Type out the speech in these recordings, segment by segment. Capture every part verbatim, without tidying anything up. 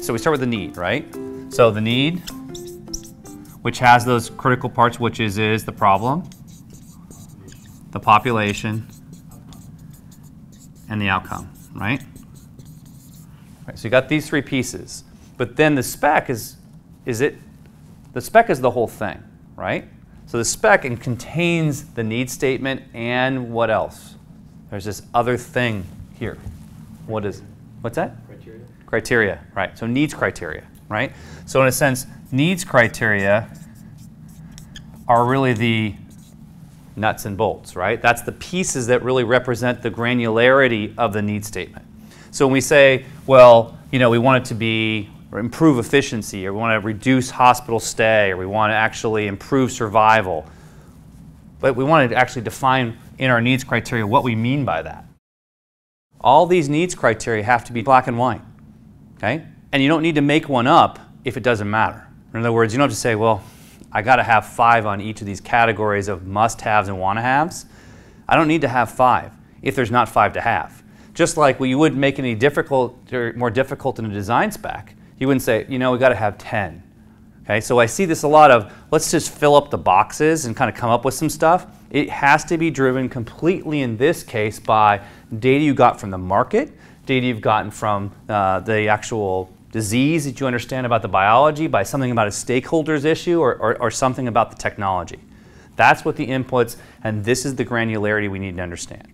so we start with the need, right? So the need, which has those critical parts, which is, is the problem, the population, and the outcome, right? Right, so you got these three pieces. But then the spec is, is it, the spec is the whole thing, right? So the spec contains the need statement and what else? There's this other thing here. What is, what's that? Criteria. Criteria, right. So needs criteria, right? So in a sense, needs criteria are really the nuts and bolts, right? That's the pieces that really represent the granularity of the need statement. So when we say, well, you know, we want it to be, or improve efficiency, or we want to reduce hospital stay, or we want to actually improve survival, but we want to actually define in our needs criteria what we mean by that. All these needs criteria have to be black and white, okay? And you don't need to make one up if it doesn't matter. In other words, you don't have to say, well, I got to have five on each of these categories of must-haves and want-to-haves. I don't need to have five if there's not five to have. Just like well, you wouldn't make any difficult or more difficult in a design spec. You wouldn't say, you know, we got to have ten. Okay, so I see this a lot of, let's just fill up the boxes and kind of come up with some stuff. It has to be driven completely in this case by data you got from the market, data you've gotten from uh, the actual disease that you understand about the biology, by something about a stakeholder's issue, or, or, or something about the technology. That's what the inputs, and this is the granularity we need to understand.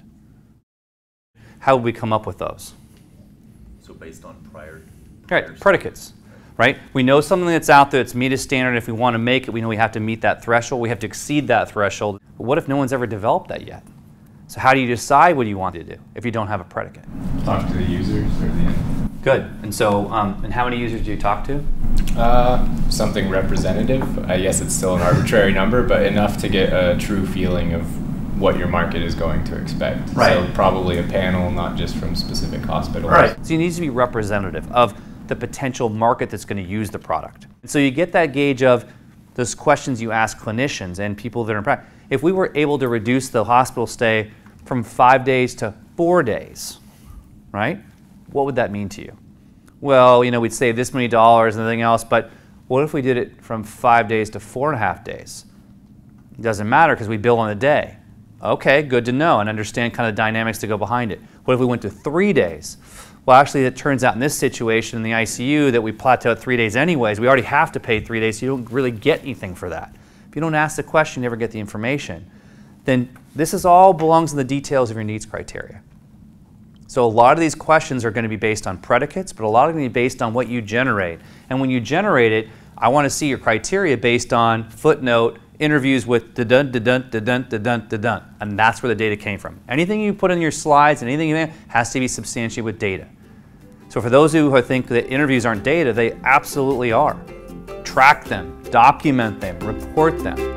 How would we come up with those? So based on prior... Right, predicates, right? We know something that's out there that's meet a standard. If we want to make it, we know we have to meet that threshold. We have to exceed that threshold. But what if no one's ever developed that yet? So how do you decide what you want to do if you don't have a predicate? Talk to the users or the... Good. And so, um, and how many users do you talk to? Uh, something representative. I guess it's still an arbitrary number, but enough to get a true feeling of what your market is going to expect. Right. So probably a panel, not just from specific hospitals. Right. So you need to be representative of the potential market that's going to use the product. And so you get that gauge of those questions you ask clinicians and people that are in practice. If we were able to reduce the hospital stay from five days to four days, right? What would that mean to you? Well, you know, we'd save this many dollars and everything else, but what if we did it from five days to four and a half days? It doesn't matter because we bill on the day. Okay, good to know and understand kind of the dynamics to go behind it. What if we went to three days? Well, actually, it turns out in this situation in the I C U that we plateau at three days anyways. We already have to pay three days, so you don't really get anything for that. If you don't ask the question, you never get the information. Then this is all belongs in the details of your needs criteria. So a lot of these questions are going to be based on predicates, but a lot are going to be based on what you generate. And when you generate it, I want to see your criteria based on footnote, interviews with da-dun, da-dun, da-dun, da-dun, da-dun. And that's where the data came from. Anything you put in your slides and anything you has to be substantiated with data. So for those who think that interviews aren't data, they absolutely are. Track them, document them, report them.